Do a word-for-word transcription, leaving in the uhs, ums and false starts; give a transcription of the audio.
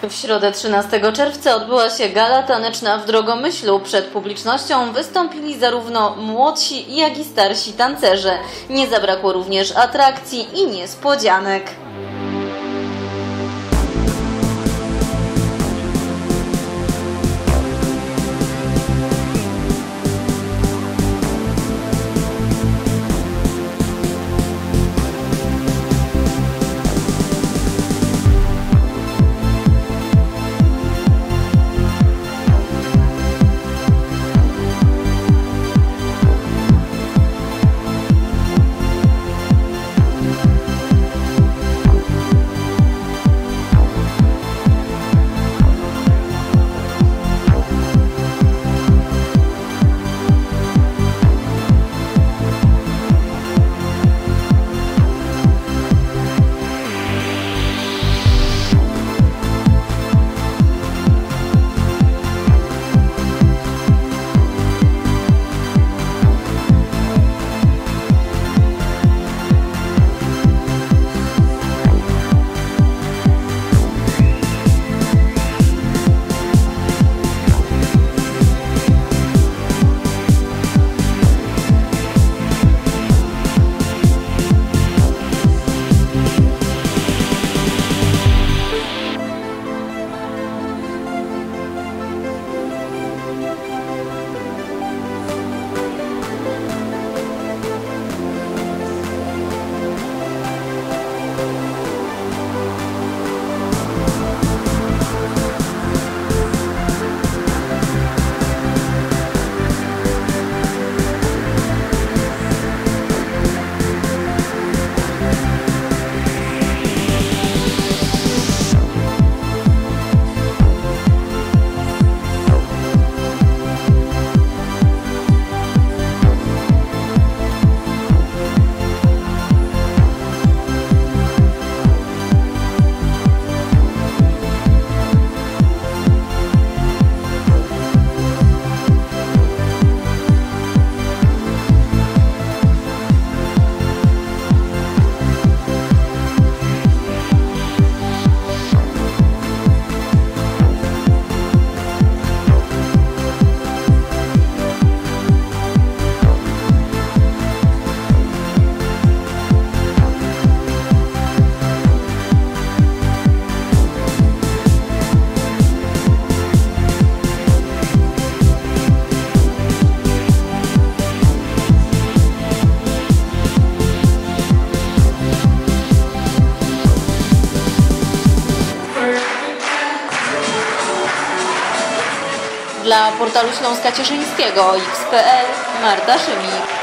W środę trzynastego czerwca odbyła się gala taneczna w Drogomyślu. Przed publicznością wystąpili zarówno młodsi, jak i starsi tancerze. Nie zabrakło również atrakcji i niespodzianek. Dla portalu Śląska Cieszyńskiego X kropka p l Marta Szymik.